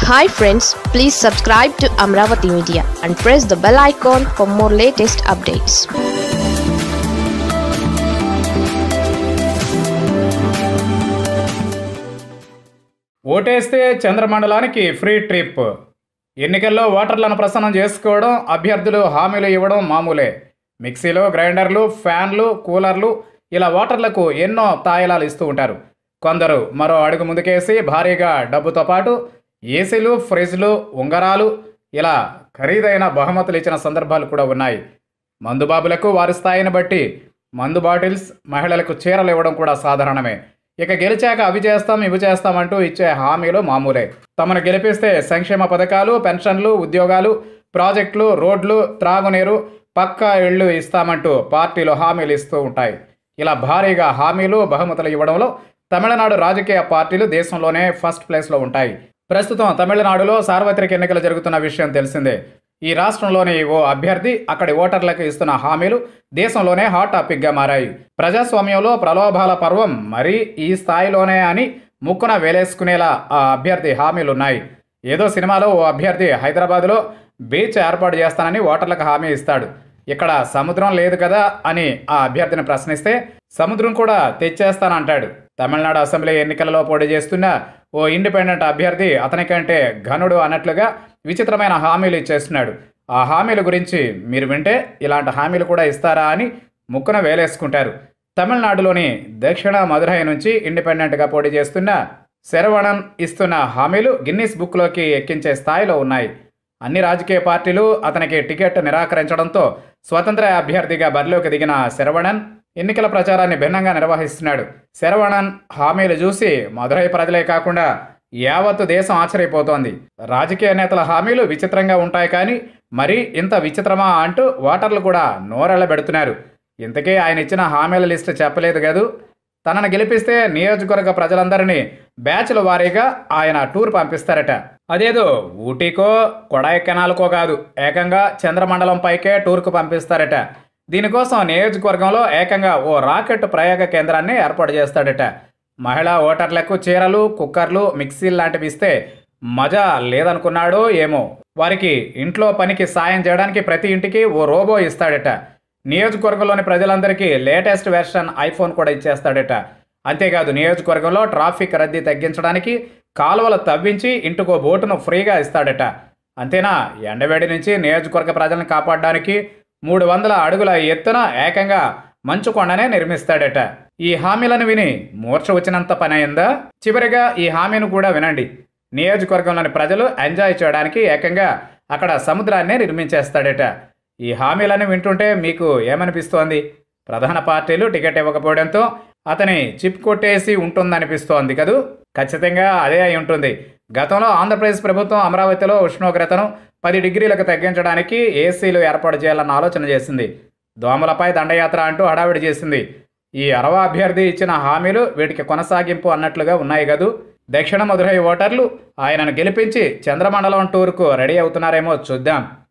Hi friends, please subscribe to Amaravathi Media and press the bell icon for more latest updates. ఓటేస్తే చంద్రమండలానికి free trip. ఎన్నికల్లో ఓటర్లను ప్రసన్నం చేసుకోవడం, అభ్యర్థులు హామీలు ఇవ్వడం మామూలే. మిక్సీలు, గ్రైండర్లు, ఫ్యాన్లు, కూలర్లు ఇలా ఓటర్లకు ఎన్నో తాయిలాలు ఇస్తూ ఉంటారు. కొందరు మరో అడుగు ముందుకేసి భారీగా డబ్బుతో పాటు ఏసీలు, ఫ్రిడ్జ్లు, ఉంగరాలు ఇలా ఖరీదైన బహుమతులు ఇచ్చిన సందర్భాలు కూడా ఉన్నాయి. మందుబాబులకు వారి స్థాయిని బట్టి మందు బాటిల్స్, మహిళలకు చీరలు ఇవ్వడం కూడా సాధారణమే. ఇక గెలిచాక అవి చేస్తాం ఇవి చేస్తామంటూ ఇచ్చే హామీలు మామూలే. తమను గెలిపిస్తే సంక్షేమ పథకాలు, పెన్షన్లు, ఉద్యోగాలు, ప్రాజెక్టులు, రోడ్లు, త్రాగునీరు, పక్కా ఇళ్లు ఇస్తామంటూ పార్టీలు హామీలు ఇస్తూ ఉంటాయి. ఇలా భారీగా హామీలు, బహుమతులు ఇవ్వడంలో తమిళనాడు రాజకీయ పార్టీలు దేశంలోనే ఫస్ట్ ప్లేస్లో ఉంటాయి. ప్రస్తుతం తమిళనాడులో సార్వత్రిక ఎన్నికలు జరుగుతున్న విషయం తెలిసిందే. ఈ రాష్ట్రంలోని ఓ అభ్యర్థి అక్కడి ఓటర్లకు ఇస్తున్న హామీలు దేశంలోనే హాట్ టాపిక్గా మారాయి. ప్రజాస్వామ్యంలో ప్రలోభాల పర్వం మరీ ఈ స్థాయిలోనే అని ముక్కున వేలేసుకునేలా ఆ అభ్యర్థి హామీలున్నాయి. ఏదో సినిమాలో ఓ అభ్యర్థి హైదరాబాద్లో బీచ్ ఏర్పాటు చేస్తానని ఓటర్లకు హామీ ఇస్తాడు. ఇక్కడ సముద్రం లేదు కదా అని ఆ అభ్యర్థిని ప్రశ్నిస్తే సముద్రం కూడా తెచ్చేస్తానంటాడు. తమిళనాడు అసెంబ్లీ ఎన్నికలలో పోటీ చేస్తున్న ఓ ఇండిపెండెంట్ అభ్యర్థి అతనికంటే ఘనుడు అన్నట్లుగా విచిత్రమైన హామీలు ఇచ్చేస్తున్నాడు. ఆ హామీల గురించి మీరు వింటే ఇలాంటి హామీలు కూడా ఇస్తారా అని ముక్కున వేలేసుకుంటారు. తమిళనాడులోని దక్షిణ మదురై నుంచి ఇండిపెండెంట్గా పోటీ చేస్తున్న శరవణన్ ఇస్తున్న హామీలు గిన్నిస్ బుక్లోకి ఎక్కించే స్థాయిలో ఉన్నాయి. అన్ని రాజకీయ పార్టీలు అతనికి టికెట్ నిరాకరించడంతో స్వతంత్ర అభ్యర్థిగా బరిలోకి దిగిన శరవణన్ ఎన్నికల ప్రచారాన్ని భిన్నంగా నిర్వహిస్తున్నాడు. శరవణన్ హామీలు చూసి మదురై ప్రజలే కాకుండా యావత్తు దేశం ఆశ్చర్యపోతోంది. రాజకీయ నేతల హామీలు విచిత్రంగా ఉంటాయి, కానీ మరీ ఇంత విచిత్రమా అంటూ ఓటర్లు కూడా నోరెళ్లబెడుతున్నారు. ఇంతకీ ఆయన ఇచ్చిన హామీల లిస్టు చెప్పలేదు కదూ. తనను గెలిపిస్తే నియోజకవర్గ ప్రజలందరినీ బ్యాచ్ల వారీగా ఆయన టూర్ పంపిస్తారట. అదేదో ఊటీకో కొడైకెనాల్కో కాదు, ఏకంగా చంద్రమండలం పైకే టూర్కు పంపిస్తారట. దీనికోసం నియోజకవర్గంలో ఏకంగా ఓ రాకెట్ ప్రయోగ కేంద్రాన్ని ఏర్పాటు చేస్తాడట. మహిళా ఓటర్లకు చీరలు, కుక్కర్లు, మిక్సీలు లాంటివి ఇస్తే మజా లేదనుకున్నాడో ఏమో. వారికి ఇంట్లో పనికి సాయం చేయడానికి ప్రతి ఇంటికి ఓ రోబో ఇస్తాడట. నియోజకవర్గంలోని ప్రజలందరికీ లేటెస్ట్ వెర్షన్ ఐఫోన్ కూడా ఇచ్చేస్తాడట. అంతేకాదు నియోజకవర్గంలో ట్రాఫిక్ రద్దీ తగ్గించడానికి కాలువలు తవ్వించి ఇంటికో బోటును ఫ్రీగా ఇస్తాడట. అంతేనా, ఎండవేడి నుంచి నియోజకవర్గ ప్రజలను కాపాడడానికి 300 అడుగుల ఎత్తున ఏకంగా మంచు కొండనే నిర్మిస్తాడట. ఈ హామీలను విని మూర్ఛ వచ్చినంత పని అయిందా? చివరిగా ఈ హామీని కూడా వినండి. నియోజకవర్గంలోని ప్రజలు ఎంజాయ్ చేయడానికి ఏకంగా అక్కడ సముద్రాన్నే నిర్మించేస్తాడట. ఈ హామీలను వింటుంటే మీకు ఏమనిపిస్తోంది? ప్రధాన పార్టీలు టికెట్ ఇవ్వకపోవడంతో అతని చిప్ కొట్టేసి ఉంటుందనిపిస్తోంది కదూ. ఖచ్చితంగా అదే అయి ఉంటుంది. గతంలో ఆంధ్రప్రదేశ్ ప్రభుత్వం అమరావతిలో ఉష్ణోగ్రతను 10 డిగ్రీలకు తగ్గించడానికి ఏసీలు ఏర్పాటు చేయాలన్న ఆలోచన చేసింది. దోమలపై దండయాత్ర అంటూ హడావిడి చేసింది. ఈ అరవ అభ్యర్థి ఇచ్చిన హామీలు వీటికి కొనసాగింపు అన్నట్లుగా ఉన్నాయి కదూ. దక్షిణ మదురై ఓటర్లు ఆయనను గెలిపించి చంద్రమండలం టూర్కు రెడీ అవుతున్నారేమో చూద్దాం.